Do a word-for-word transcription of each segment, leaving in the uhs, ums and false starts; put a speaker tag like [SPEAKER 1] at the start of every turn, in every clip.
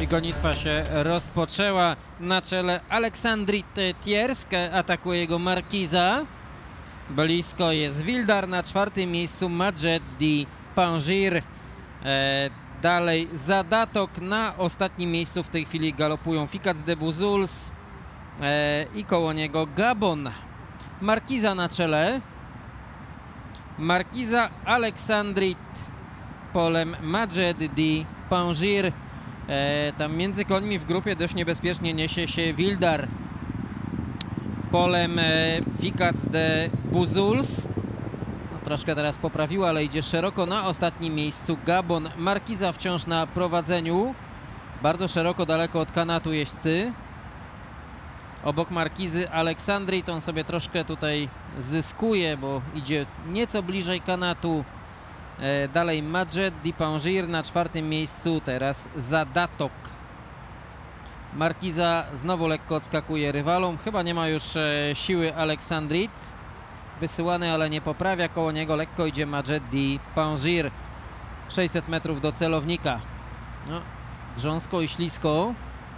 [SPEAKER 1] I gonitwa się rozpoczęła. Na czele Aleksandrit Tiersk, atakuje go Markiza. Blisko jest Wildar, na czwartym miejscu Majed Di Pangir. E, dalej Zadatok, na ostatnim miejscu w tej chwili galopują Ficats de Buzuls e, i koło niego Gabon. Markiza na czele. Markiza, Aleksandrit, polem Majed Di Pangir. E, tam między końmi w grupie dość niebezpiecznie niesie się Wildar. Polem e, Ficats de Buzuls. No, troszkę teraz poprawiła, ale idzie szeroko. Na ostatnim miejscu Gabon. Markiza wciąż na prowadzeniu. Bardzo szeroko, daleko od kanatu jeźdźcy. Obok Markizy Aleksandrit, on sobie troszkę tutaj zyskuje, bo idzie nieco bliżej kanatu. E, dalej Majed Di Pangir na czwartym miejscu, teraz Zadatok. Markiza znowu lekko odskakuje rywalom, chyba nie ma już e, siły Aleksandrit. Wysyłany, ale nie poprawia, koło niego lekko idzie Majed Di Pangir. sześćset metrów do celownika. No, grząsko i ślisko.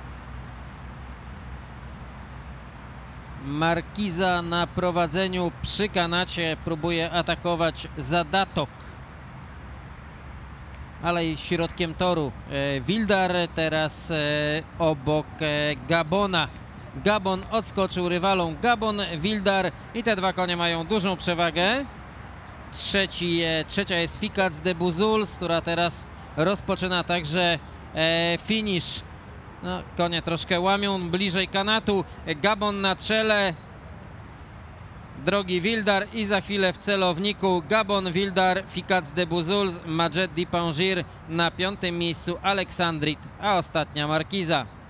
[SPEAKER 1] Markiza na prowadzeniu przy kanacie, próbuje atakować Zadatok. Ale i środkiem toru e, Wildar, teraz e, obok e, Gabona. Gabon odskoczył rywalom. Gabon, Wildar i te dwa konie mają dużą przewagę. Trzeci, e, trzecia jest Ficats de Buzuls, która teraz rozpoczyna także e, finish. No, konie troszkę łamią bliżej kanatu. Gabon na czele. Drogi Wildar i za chwilę w celowniku Gabon, Wildar, Ficats de Buzuls, Majed Di Pangir, na piątym miejscu Aleksandrit, a ostatnia Markiza.